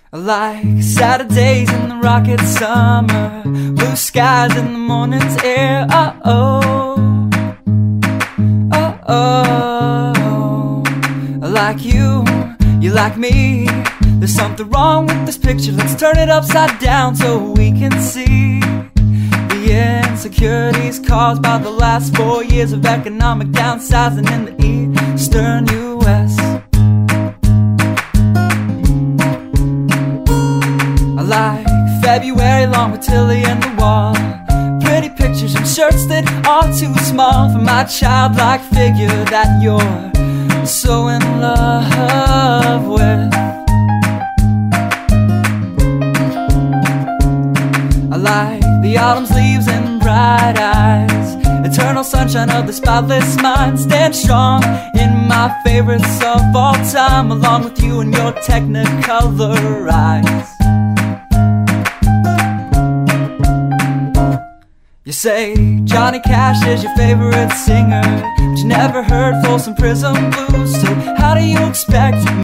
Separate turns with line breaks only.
Like Saturdays in the rocket summer, blue skies in the morning's air. Oh, like you like me. There's something wrong with this picture. Let's turn it upside down so we can see the insecurities caused by the last 4 years of economic downsizing in the eastern U.S. I like February long with Tilly and the wall, pretty pictures and shirts that are too small for my childlike figure that you're so in love with. I like the autumn's leaves and bright eyes, eternal sunshine of the spotless mind. Stand strong in my favorites of all time, along with you and your technicolor eyes. You say Johnny Cash is your favorite singer, but you never heard Folsom Prison Blues. So how do you expect